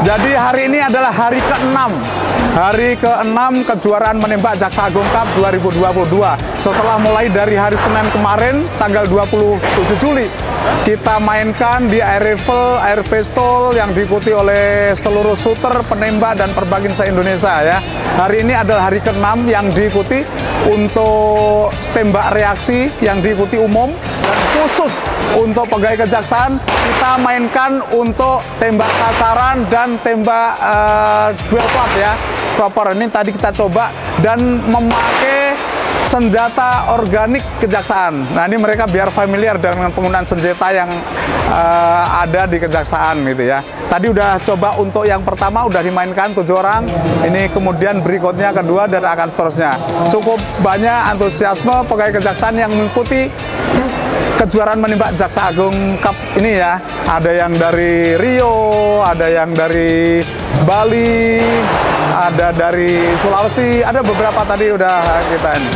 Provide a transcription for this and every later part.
Jadi hari ini adalah hari ke-6. Hari ke-6 kejuaraan menembak Jaksa Agung Cup 2022. Setelah mulai dari hari Senin kemarin, tanggal 27 Juli, kita mainkan di air rifle, air pistol yang diikuti oleh seluruh shooter, penembak, dan perbagin se-Indonesia ya. Hari ini adalah hari ke-6 yang diikuti untuk tembak reaksi yang diikuti umum, dan khusus untuk pegawai kejaksaan kita mainkan untuk tembak sasaran dan tembak dual plat ya. Proper ini tadi kita coba dan memakai senjata organik kejaksaan. Nah ini mereka biar familiar dengan penggunaan senjata yang ada di kejaksaan gitu ya. Tadi udah coba untuk yang pertama udah dimainkan 7 orang. Ini kemudian berikutnya kedua dan akan seterusnya. Cukup banyak antusiasme pegawai kejaksaan yang mengikuti kejuaraan menembak Jaksa Agung Cup ini ya. Ada yang dari Rio, ada yang dari Bali, ada dari Sulawesi, ada beberapa tadi udah kita ini.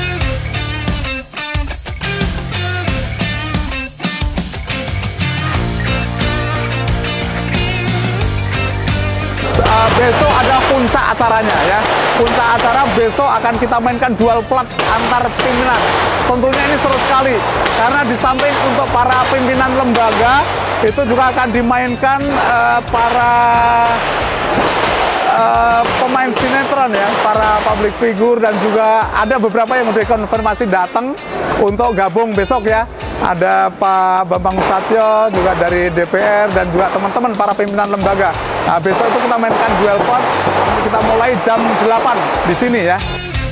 Besok ada puncak acaranya ya. Puncak acara besok akan kita mainkan dual plat antar pimpinan. Tentunya ini seru sekali karena di samping untuk para pimpinan lembaga itu juga akan dimainkan para pemain sinetron ya, para public figure, dan juga ada beberapa yang udah konfirmasi datang untuk gabung besok ya. Ada Pak Bambang Susatyo juga dari DPR dan juga teman-teman para pimpinan lembaga. Nah, besok itu kita mainkan duel pot. Kita mulai jam 8 di sini ya.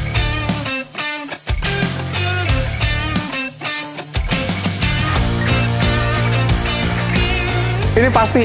Ini pasti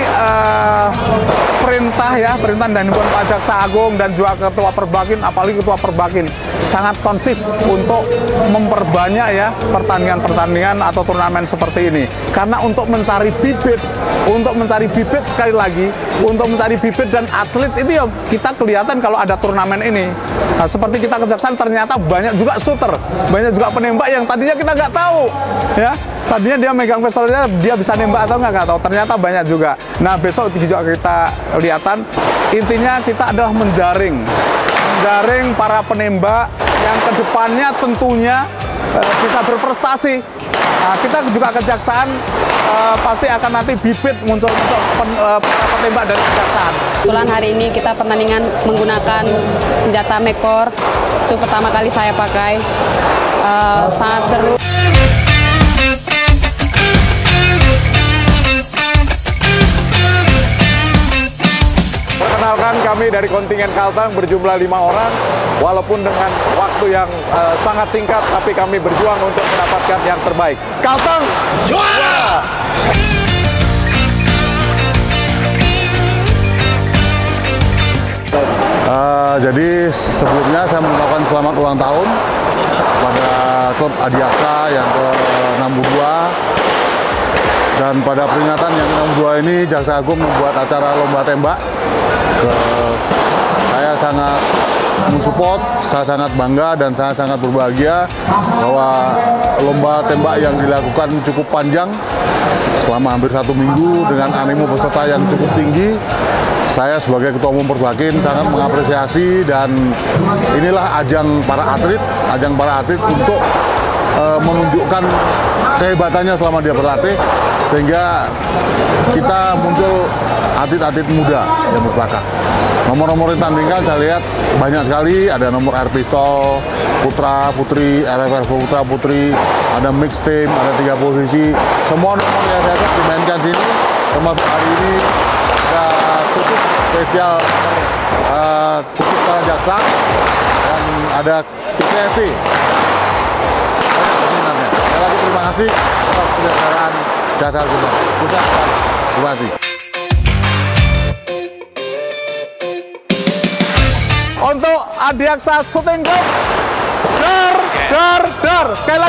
perintah ya, perintah dari Pak Jaksa Agung dan juga Ketua Perbakin, apalagi Ketua Perbakin sangat konsis untuk memperbanyak ya pertandingan-pertandingan atau turnamen seperti ini. Karena untuk mencari bibit sekali lagi, untuk mencari bibit dan atlet itu ya kita kelihatan kalau ada turnamen ini. Nah, seperti kita kejaksaan ternyata banyak juga shooter, banyak juga penembak yang tadinya kita nggak tahu ya. Tadinya dia megang pistolnya, dia bisa nembak atau nggak tahu. Ternyata banyak juga. Nah besok juga kita lihatan. Intinya kita adalah menjaring para penembak yang kedepannya tentunya bisa berprestasi. Nah, kita juga kejaksaan pasti akan nanti bibit muncul para penembak dari kejaksaan. Kebetulan hari ini kita pertandingan menggunakan senjata Mekor. Itu pertama kali saya pakai. Sangat seru. Perkenalkan, kami dari kontingen Kalteng berjumlah 5 orang. Walaupun dengan waktu yang sangat singkat, tapi kami berjuang untuk mendapatkan yang terbaik. Kalteng juara! Jadi sebelumnya saya mengucapkan selamat ulang tahun kepada klub Adiaksa yang ke-62. Dan pada peringatan yang ke-62 ini, Jaksa Agung membuat acara lomba tembak. Saya sangat mensupport, saya sangat bangga dan saya sangat berbahagia bahwa lomba tembak yang dilakukan cukup panjang selama hampir 1 minggu dengan animo peserta yang cukup tinggi. Saya sebagai Ketua Umum Perbakin sangat mengapresiasi, dan inilah ajang para atlet untuk menunjukkan kehebatannya selama dia berlatih, sehingga kita muncul atlet-atlet muda yang berbakat. Nomor-nomor yang ditandingkan saya lihat banyak sekali, ada nomor air pistol, putra, putri, RFR putra, putri, ada mix team, ada 3 posisi. Semua nomor yang saya lihat dimainkan sini, termasuk hari ini ada khusus spesial khusus para jaksa, dan ada TPSC. Sekali lagi terima kasih atas penyelenggaraan Jaksa Agung. Terima kasih. Untuk Adiaksa Shooting Club, dar. Sekali lagi.